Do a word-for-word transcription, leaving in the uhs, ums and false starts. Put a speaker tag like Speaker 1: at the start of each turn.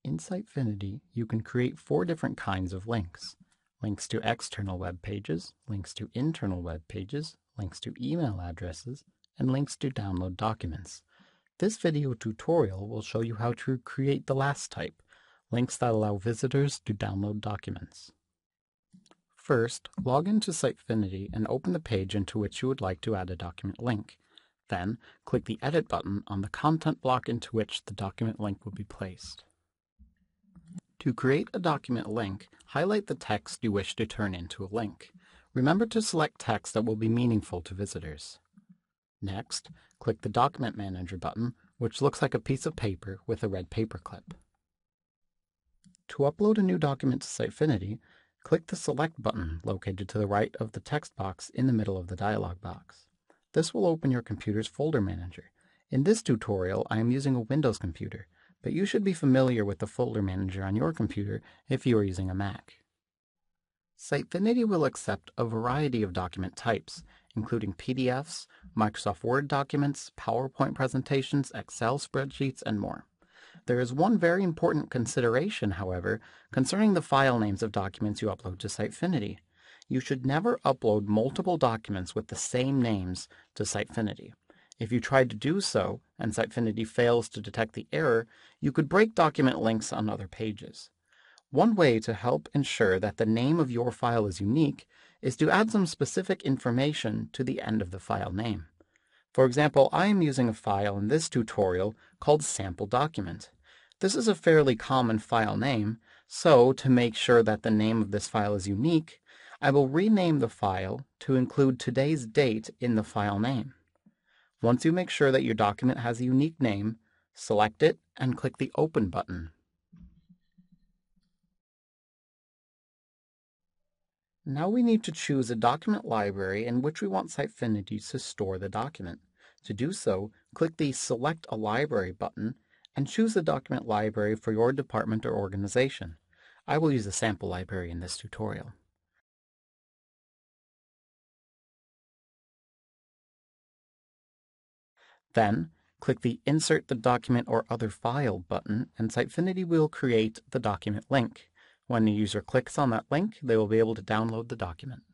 Speaker 1: In Sitefinity, you can create four different kinds of links. Links to external web pages, links to internal web pages, links to email addresses, and links to download documents. This video tutorial will show you how to create the last type, links that allow visitors to download documents. First, log into Sitefinity and open the page into which you would like to add a document link. Then, click the Edit button on the content block into which the document link will be placed. To create a document link, highlight the text you wish to turn into a link. Remember to select text that will be meaningful to visitors. Next, click the Document Manager button, which looks like a piece of paper with a red paperclip. To upload a new document to Sitefinity, click the Select button located to the right of the text box in the middle of the dialog box. This will open your computer's folder manager. In this tutorial, I am using a Windows computer, but you should be familiar with the folder manager on your computer if you are using a Mac. Sitefinity will accept a variety of document types, including P D Fs, Microsoft Word documents, PowerPoint presentations, Excel spreadsheets, and more. There is one very important consideration, however, concerning the file names of documents you upload to Sitefinity. You should never upload multiple documents with the same names to Sitefinity. If you try to do so, and Sitefinity fails to detect the error, you could break document links on other pages. One way to help ensure that the name of your file is unique is to add some specific information to the end of the file name. For example, I am using a file in this tutorial called Sample Document. This is a fairly common file name, so to make sure that the name of this file is unique, I will rename the file to include today's date in the file name. Once you make sure that your document has a unique name, select it and click the Open button. Now we need to choose a document library in which we want Sitefinity to store the document. To do so, click the Select a Library button and choose the document library for your department or organization. I will use a sample library in this tutorial. Then, click the Insert the Document or Other File button, and Sitefinity will create the document link. When the user clicks on that link, they will be able to download the document.